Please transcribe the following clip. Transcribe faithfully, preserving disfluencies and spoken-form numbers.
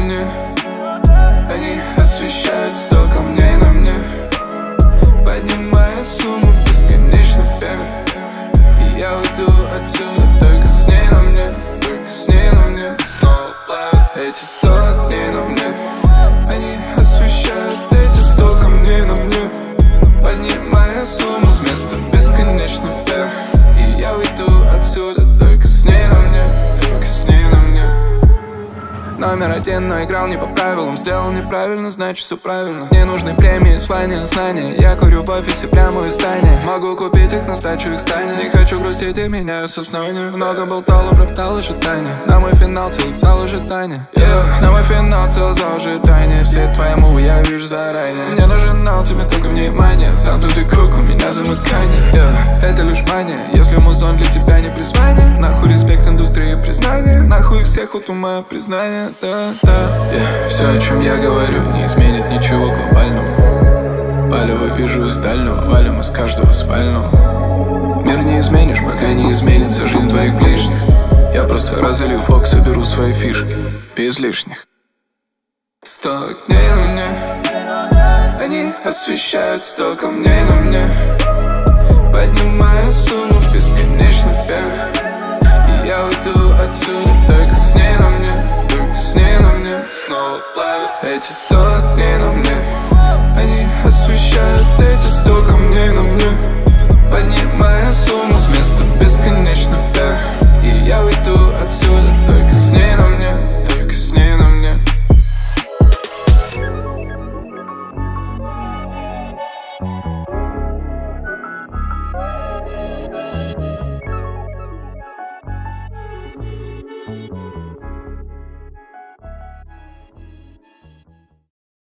мне. Они освещают сто камней на мне, поднимая сумму бесконечно вверх. И я уйду отсюда только с ней на мне, только с ней на мне. Снова плавят эти сто дней на мне. Они освещают эти сто камней на мне, поднимая сумму с места бесконечно вверх. И я уйду отсюда только с ней на мне, только с ней на мне. Номер один, но играл не по правилам. Сделал неправильно, значит все правильно. Не нужны премии, звания, знания. Я курю в офисе прямо из здания. Могу купить их на сдачу их стайни. Не хочу грустить и меняю сознание. Много болтал, оправдал ожидания. На мой финал целый зал ожидания, yeah. На мой финал целый зал ожидания. Все твои мувы я вижу заранее. Мне нужен нал, тебе только внимание. Замкнутый круг, у меня замыкание, yeah. Это лишь мания, если музон для тебя не призвание. Нахуй респект индустрии признания. Нахуй всех вот мое признание, да, да, yeah. Все, о чем я говорю, не изменит ничего глобального. Палево вижу из дальнего, валим из каждого спального. Мир не изменишь, пока не изменится жизнь твоих ближних. Я просто разолью фокус и беру свои фишки без лишних. Сто дней на мне, они освещают сто камней на мне, поднимая сумму бесконечно вверх. И я уйду отсюда только с ней на мне, только с ней на мне. Снова плавят эти сто